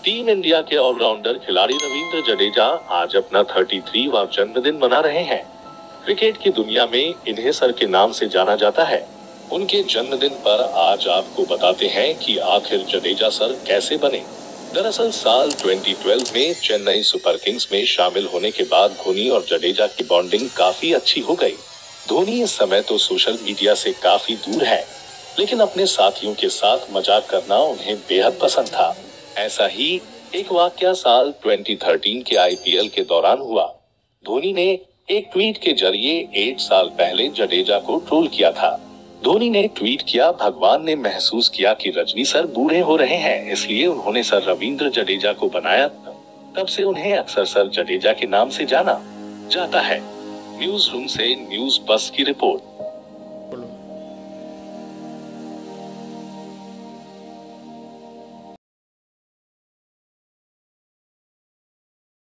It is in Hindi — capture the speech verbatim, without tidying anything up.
टीम इंडिया के ऑलराउंडर खिलाड़ी रविंद्र जडेजा आज अपना तैंतीसवां जन्मदिन मना रहे हैं। क्रिकेट की दुनिया में इन्हें सर के नाम से जाना जाता है। उनके जन्मदिन पर आज आपको बताते हैं कि आखिर जडेजा सर कैसे बने। दरअसल साल दो हज़ार बारह में चेन्नई सुपर किंग्स में शामिल होने के बाद धोनी और जडेजा की बॉन्डिंग काफी अच्छी हो गई। धोनी इस समय तो सोशल मीडिया से काफी दूर है, लेकिन अपने साथियों के साथ मजाक करना उन्हें बेहद पसंद था। ऐसा ही एक वाकया साल दो हज़ार तेरह के आई पी एल के दौरान हुआ। धोनी ने एक ट्वीट के जरिए एक साल पहले जडेजा को ट्रोल किया था। धोनी ने ट्वीट किया, भगवान ने महसूस किया कि रजनी सर बूढ़े हो रहे हैं, इसलिए उन्होंने सर रविंद्र जडेजा को बनाया। तब से उन्हें अक्सर सर जडेजा के नाम से जाना जाता है। न्यूज रूम से न्यूज बस की रिपोर्ट।